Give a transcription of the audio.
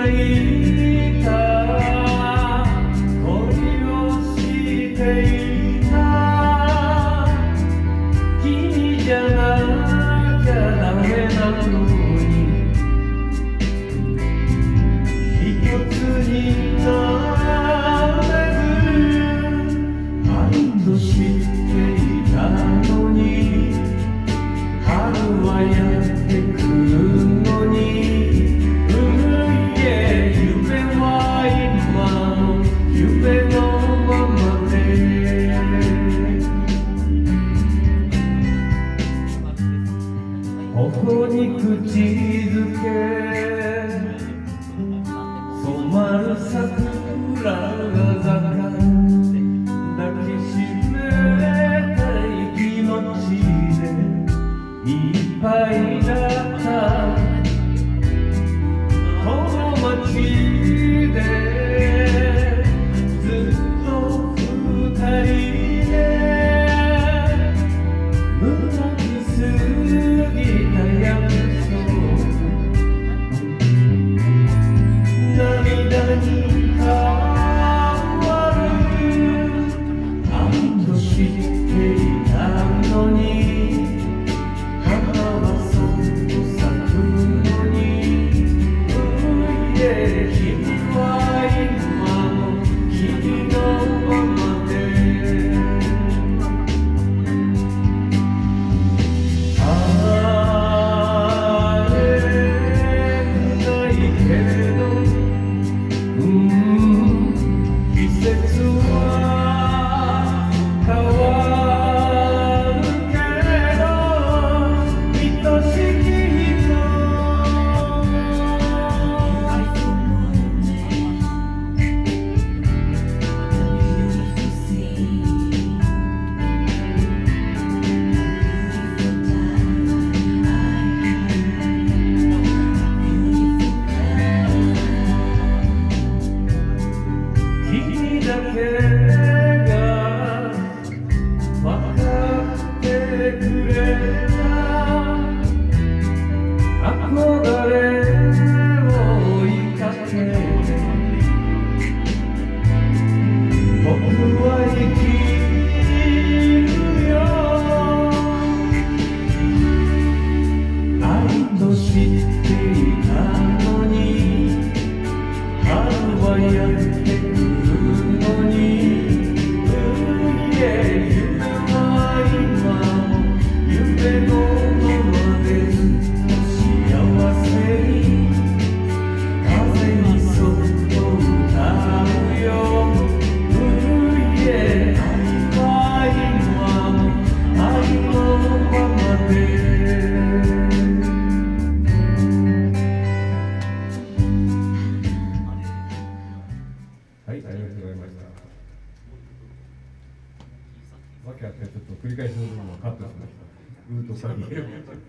いた恋をしていた君じゃなきゃダメなのに一つになれず愛と知っていたのに春はやってくるのに頬に口づけ染まる桜が坂抱きしめたい気持ちでいっぱいだったこの街でずっと二人で無く過ぎ涙に変わる愛と知っていたのに花はそっと咲くのに君は今も君のままで君だけが分かってくれた憧れを追いかけて僕は生きるよ愛と知っていたのに春はやってくるはい、ありがとうございました。わけあってちょっと繰り返しの部分をカットしました。ルート詐欺。